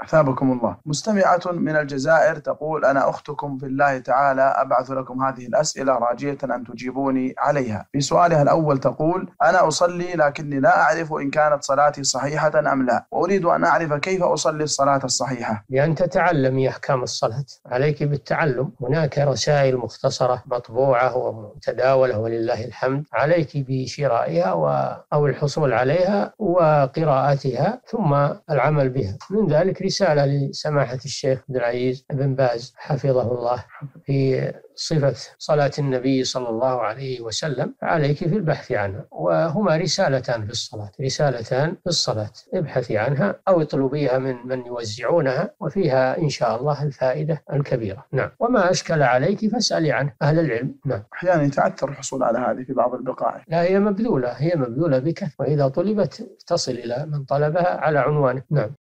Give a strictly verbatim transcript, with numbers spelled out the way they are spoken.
أثابكم الله. مستمعة من الجزائر تقول: أنا أختكم في الله تعالى، أبعث لكم هذه الأسئلة راجية أن تجيبوني عليها. في سؤالها الأول تقول: أنا أصلي لكني لا أعرف إن كانت صلاتي صحيحة أم لا، وأريد أن أعرف كيف أصلي الصلاة الصحيحة. بأن تتعلمي أحكام الصلاة، عليك بالتعلم. هناك رسائل مختصرة مطبوعة ومتداولة ولله الحمد، عليك بشرائها أو الحصول عليها وقراءتها ثم العمل بها. من ذلك رسالة لسماحة الشيخ عبد العزيز بن باز حفظه الله في صفة صلاة النبي صلى الله عليه وسلم، عليك في البحث عنها. وهما رسالتان في الصلاة، رسالتان في الصلاة، ابحثي عنها أو اطلبيها من من يوزعونها، وفيها إن شاء الله الفائدة الكبيرة. نعم. وما أشكل عليك فاسألي عنه أهل العلم. نعم. أحيانا يتعثر الحصول على هذه في بعض البقاع. لا، هي مبذولة، هي مبذولة بك، وإذا طلبت تصل إلى من طلبها على عنوانه. نعم.